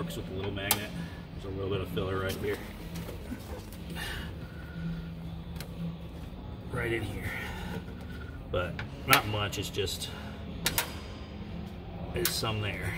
works with the little magnet. There's a little bit of filler right here. Right in here. But not much, it's just, there's some there.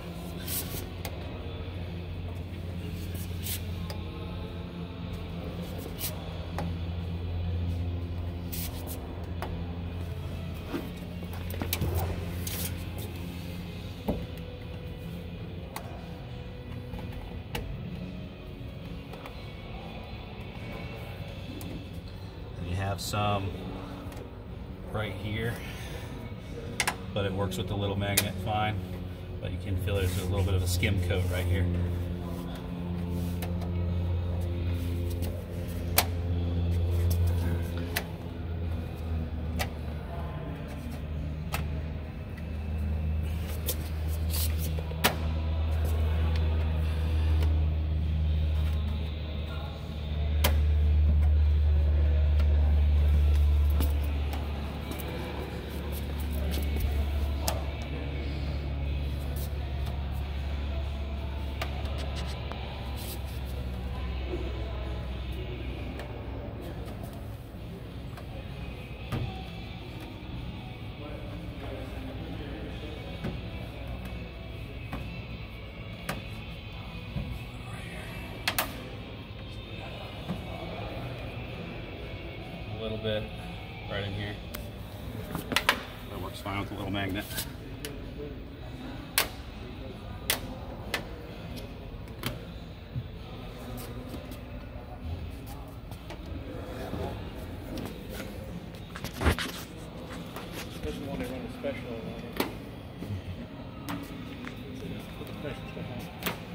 Have some right here, but it works with the little magnet fine. But you can feel there's a little bit of a skim coat right here. A little bit right in here. That works fine with the little magnet. Especially when they run a special on it. Put the special stuff on.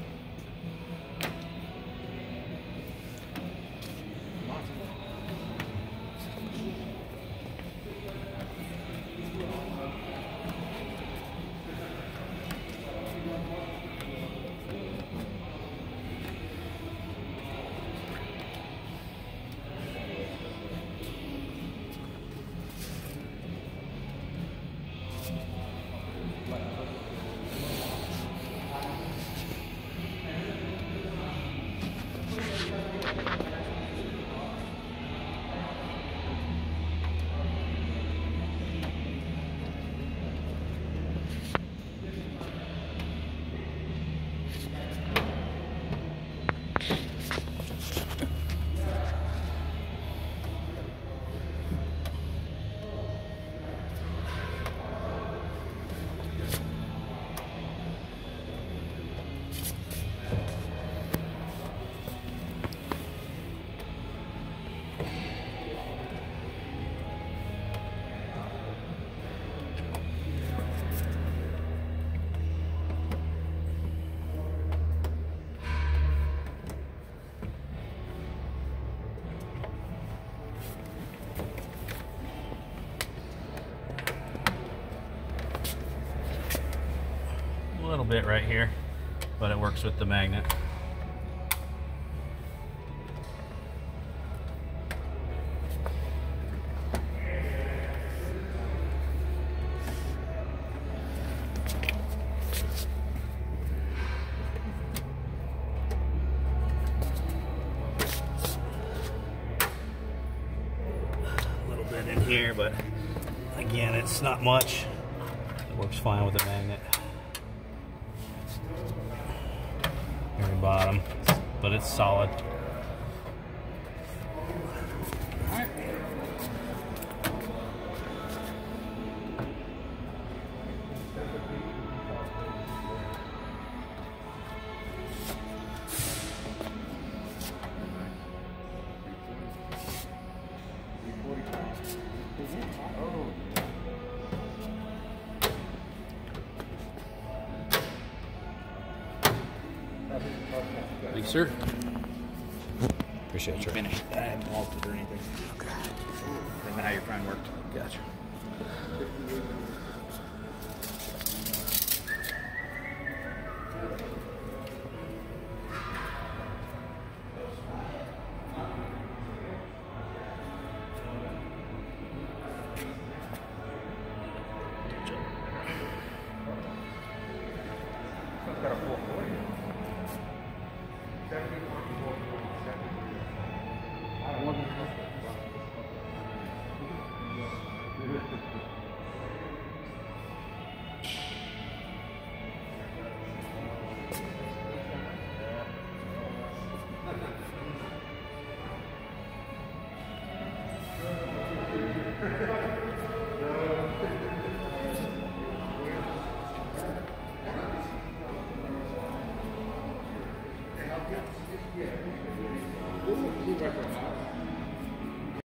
A little bit right here, but it works with the magnet. A little bit in here, but again, it's not much. It works fine with the magnet. Very bottom, but it's solid. All right. Thanks, sir. Appreciate you. Finished. I haven't altered or anything. Okay. Didn't know how your phone worked. Gotcha. I've got a 440. New record.